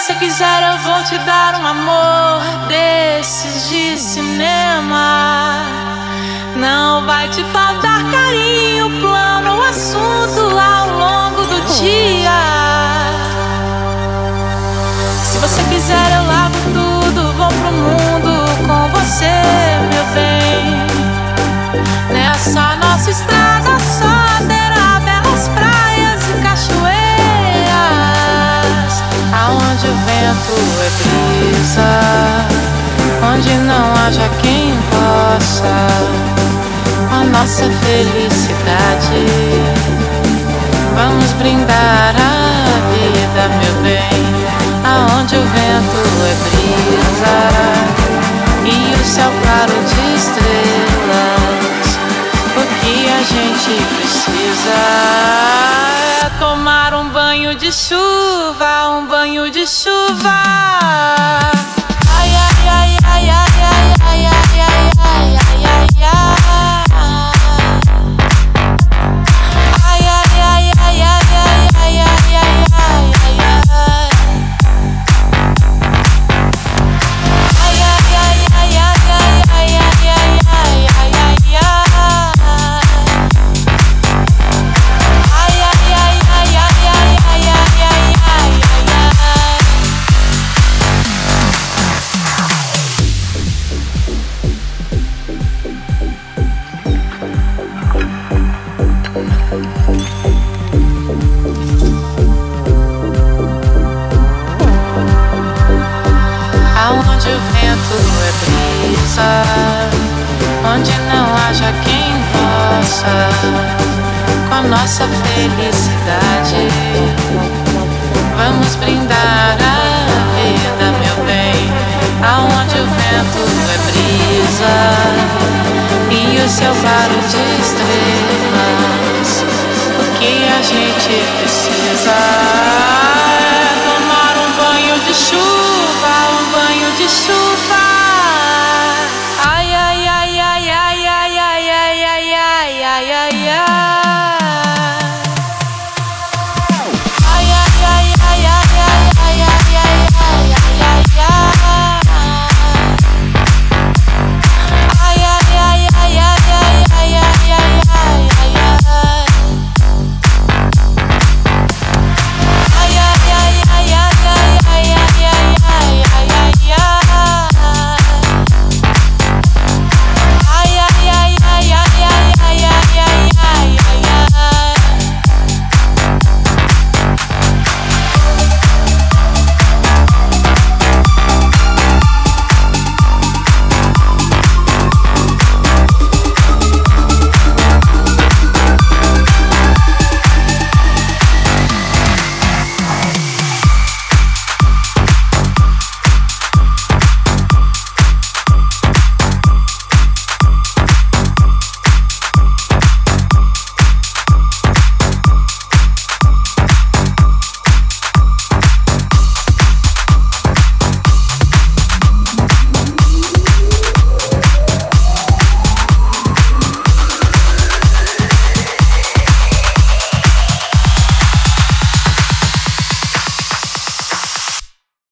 você quiser, eu vou te dar um amor desses de cinema. Não vai te faltar carinho, plano ou assunto ao longo do dia. Se você quiser, eu largo tudo, vou pro mundo com você, meu bem. Nessa nossa estrada só terá belas praias e cachoeiras, aonde o vento é brisa, onde não haja quem possa a nossa felicidade. Vamos brindar a vida, meu bem, aonde o vento é brisa e o céu claro de estrelas. O que a gente precisa é tomar um banho de chuva, um banho de chuva. Ai, ai, ai, ai, ai, ai, ai, ai, ai, ai, ai, ai, ai. Aonde o vento é brisa, onde não haja quem possa com a nossa felicidade. Vamos brindar a vida, meu bem, aonde o vento é brisa e o céu claro de estrelas. O que a gente precisa é tomar um banho de chuva, um banho de chuva.